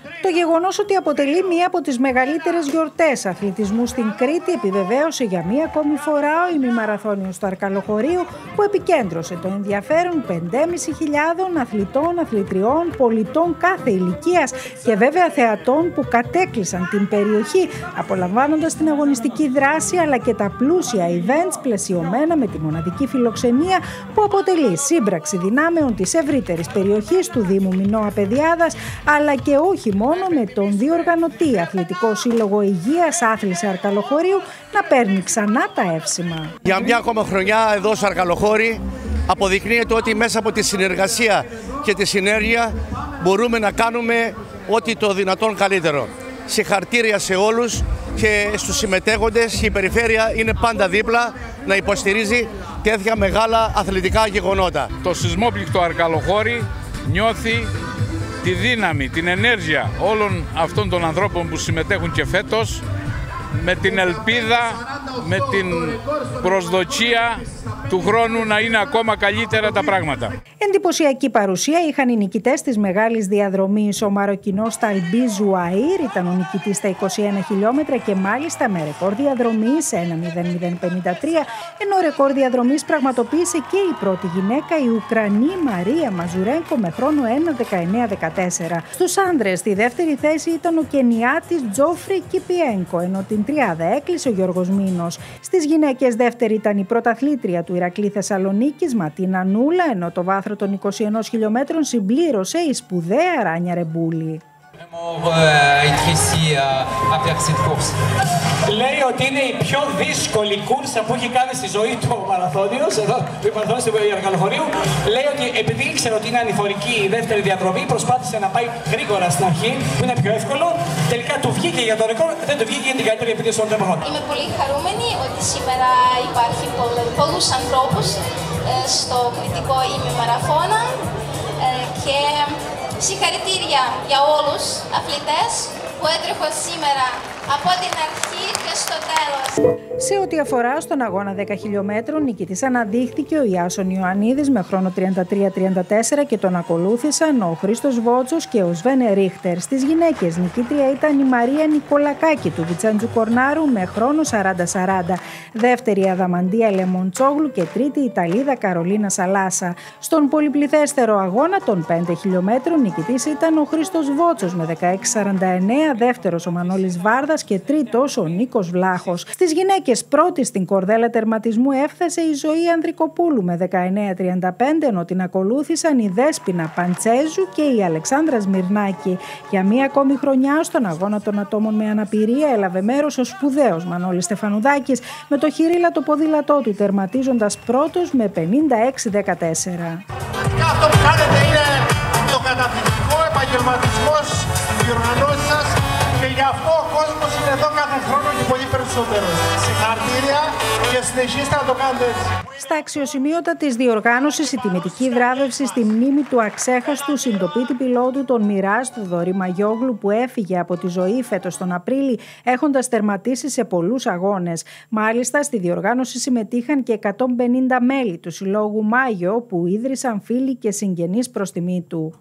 Το γεγονός ότι αποτελεί μία από τις μεγαλύτερες γιορτές αθλητισμού στην Κρήτη επιβεβαίωσε για μία ακόμη φορά ο ημιμαραθώνιος του Αρκαλοχωρίου, που επικέντρωσε το ενδιαφέρον 5.500 αθλητών, αθλητριών, πολιτών κάθε ηλικίας και βέβαια θεατών που κατέκλυσαν την περιοχή, απολαμβάνοντας την αγωνιστική δράση αλλά και τα πλούσια events πλαισιωμένα με τη μοναδική φιλοξενία που αποτελεί σύμπραξη δυνάμεων της ευρύτερης περιοχής του Δήμου Μινώα Παιδιάδας, αλλά και όχι μόνο, με τον διοργανωτή Αθλητικό Σύλλογο Υγείας Άθληση Αρκαλοχωρίου να παίρνει ξανά τα εύσημα. Για μια ακόμα χρονιά εδώ στο Αρκαλοχώρι αποδεικνύεται ότι μέσα από τη συνεργασία και τη συνέργεια μπορούμε να κάνουμε ό,τι το δυνατόν καλύτερο. Συγχαρητήρια σε όλους και στους συμμετέχοντες. Η περιφέρεια είναι πάντα δίπλα να υποστηρίζει τέτοια μεγάλα αθλητικά γεγονότα. Το σεισμόπληκτο Αρκαλοχώρι νιώθει τη δύναμη, την ενέργεια όλων αυτών των ανθρώπων που συμμετέχουν και φέτος, με την ελπίδα, με την προσδοκία του χρόνου να είναι ακόμα καλύτερα τα πράγματα. Εντυπωσιακή παρουσία είχαν οι νικητές της μεγάλης διαδρομής. Ο Μαροκινός Ταλμπί Ζουαΐρ ήταν ο νικητής στα 21 χιλιόμετρα και μάλιστα με ρεκόρ διαδρομής 1.0053, ενώ ρεκόρ διαδρομής πραγματοποίησε και η πρώτη γυναίκα, η Ουκρανή Μαρία Μαζουρένκο, με χρόνο 1.19.14. Στους άνδρες στη δεύτερη θέση ήταν ο Κενιάτης Τζόφρι Κιπιένκο, ενώ την τριάδα έκλεισε ο Γιώργος Μήνος. Στις γυναίκες δεύτερη ήταν η πρωταθλήτρια του Ηρακλή Θεσσαλονίκης Ματίνα Νούλα, ενώ το βάθρο των 21 χιλιόμετρων συμπλήρωσε η σπουδαία Ράνια Ρεμπούλη. Λέει ότι είναι η πιο δύσκολη κούρσα που έχει κάνει στη ζωή του ο μαραθώνιος, εδώ ο μαραθώνιος του Αρκαλοχωρίου. Λέει ότι επειδή ήξερε ότι είναι ανηφορική η δεύτερη διαδρομή, προσπάθησε να πάει γρήγορα στην αρχή, που είναι πιο εύκολο. Τελικά του βγήκε για το ρεκόρ, δεν του βγήκε για την καλύτερη επίδοση των τρέχων. Είμαι πολύ χαρούμενη ότι σήμερα υπάρχει πολλούς ανθρώπους στο κριτικό ημιμαραθώνα και συγχαρητήρια για όλους αθλητές που έτρεχαν σήμερα από την αρχή και στο τέλος. Σε ό,τι αφορά στον αγώνα 10 χιλιόμετρων, νικητής αναδείχθηκε ο Ιάσον Ιωαννίδης με χρόνο 33-34 και τον ακολούθησαν ο Χρήστος Βότσος και ο Σβένε Ρίχτερ. Στις γυναίκες νικήτρια ήταν η Μαρία Νικολακάκη του Βιτσέντζου Κορνάρου με χρόνο 40-40. Δεύτερη Αδαμαντία Λεμοντσόγλου και τρίτη Ιταλίδα Καρολίνα Σαλάσα. Στον πολυπληθέστερο αγώνα των 5 χιλιόμετρων νικητής ήταν ο Χρήστος Βότσος με 16-49, δεύτερος ο Μανώλης Βάρδας και τρίτος ο Νίκος Βλάχος. Στις γυναίκες πρώτη στην κορδέλα τερματισμού έφτασε η Ζωή Ανδρικοπούλου με 19-35, ενώ την ακολούθησαν η Δέσποινα Παντσέζου και η Αλεξάνδρα Σμυρνάκη. Για μία ακόμη χρονιά στον αγώνα των ατόμων με αναπηρία έλαβε μέρος ο σπουδαίος Μανώλης Στεφανουδάκης με το χειρίλατο ποδήλατό του τερματίζοντας πρώτος με 56-14. Αυτό που κάνετε είναι το καταπληκτικό επαγγελματισμός στις διοργανώσεις σας και γι' αυτό ο κόσμος είναι εδώ κάθε χρόνο και πολύ περισσότερο. Συγχαρητήρια και συνεχίστε να το κάνετε έτσι. Στα αξιοσημείωτα της διοργάνωσης, η τιμητική βράβευση στη μνήμη του αξέχαστου συντοπίτη πιλότου των Μοιράζ του Θοδωρή Μαγιόγλου, που έφυγε από τη ζωή φέτος τον Απρίλη έχοντας τερματίσει σε πολλούς αγώνες. Μάλιστα στη διοργάνωση συμμετείχαν και 150 μέλη του Συλλόγου Μάγιο που ίδρυσαν φίλοι και συγγενείς προς τιμή του.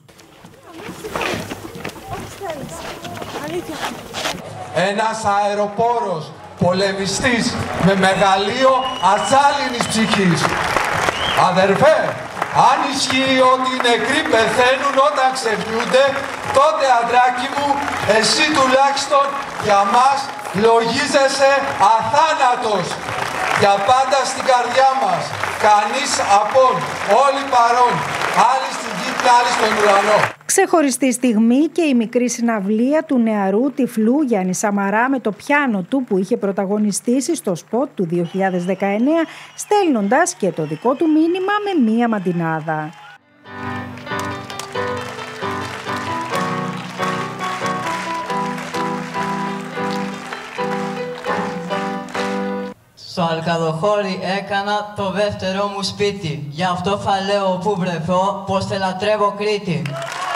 Ένας αεροπόρος πολεμιστής με μεγαλείο ατσάλινης ψυχής. Αδερφέ, αν ισχύει ότι οι νεκροί πεθαίνουν όταν ξεχνιούνται, τότε αντράκι μου, εσύ τουλάχιστον για μας λογίζεσαι αθάνατος. Για πάντα στην καρδιά μας, κανείς απόν, όλοι παρόν, άλλοι στην γη και άλλοι στον ουρανό. Ξεχωριστή στιγμή και η μικρή συναυλία του νεαρού τυφλού Γιάννη Σαμαρά με το πιάνο του που είχε πρωταγωνιστήσει στο σποτ του 2019, στέλνοντας και το δικό του μήνυμα με μία μαντινάδα. Στο Αρκαλοχώρι έκανα το δεύτερο μου σπίτι. Γι' αυτό θα λέω όπου βρεθώ πως θα λατρεύω Κρήτη.